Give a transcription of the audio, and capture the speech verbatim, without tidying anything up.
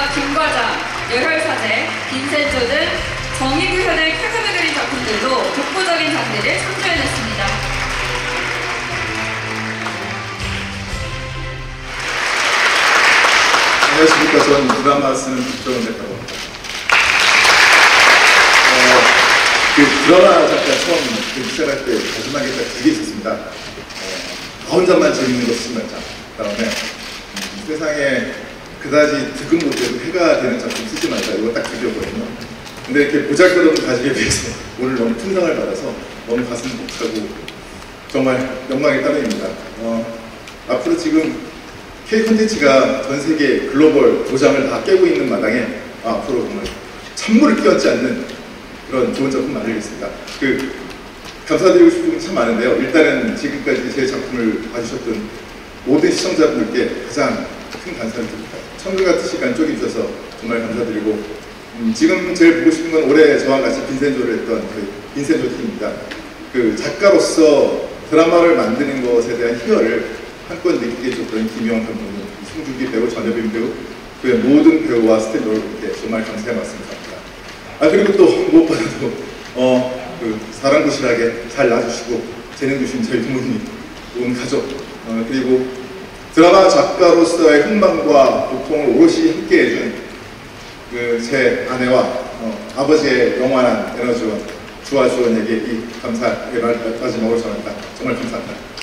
김과장, 열혈사제, 빈센조 등 정의구현을 표현을 그린 작품들로 독보적인 장르를 창조해냈습니다. 안녕하십니까. 저는 드라마 쓰는 박정은 작가라고 합니다. 어, 그 드라마 작가 처음 그 시작할 때 마지막에 딱 두 개 있었습니다. 어, 나 혼자만 재밌는 거 쓰는 작. 그 다음에 음, 세상에 그다지 득은 못해도 해가 되는 작품 쓰지 말자. 이거 딱 두 개였거든요. 근데 이렇게 보잘것없는 가지게 돼서 오늘 너무 풍성을 받아서 너무 가슴 벅차고 정말 영광의 따름입니다. 어, 앞으로 지금 K 콘텐츠가 전 세계 글로벌 도장을 다 깨고 있는 마당에 아, 앞으로 정말 찬물을 끼얹지 않는 그런 좋은 작품 만들겠습니다. 그 감사드리고 싶은 게 참 많은데요. 일단은 지금까지 제 작품을 봐주셨던 모든 시청자분들께 가장 큰 감사를 드립니다. 천금 같은 시간 쪼개주셔서 정말 감사드리고 음, 지금 제일 보고 싶은 건 올해 저와 같이 빈센조를 했던 그 빈센조 팀입니다. 그 작가로서 드라마를 만드는 것에 대한 희열을 한껏 느끼게 해줬던 김영환 감독님, 송중기 배우, 전여빈 배우, 그의 모든 배우와 스태프 여러분께 정말 감사의 말씀 드립니다. 아 그리고 또 무엇보다도 어, 그 사랑구실하게 잘 낳아주시고 재능 주신 저희 부모님, 온 가족, 어, 그리고 드라마 작가로서의 흥망과 고통을 오롯이 함께해준 그 제 아내와 어, 아버지의 영원한 에너지원, 주와 주원에게 이 감사의 마지막으로 전합니다. 정말 감사합니다.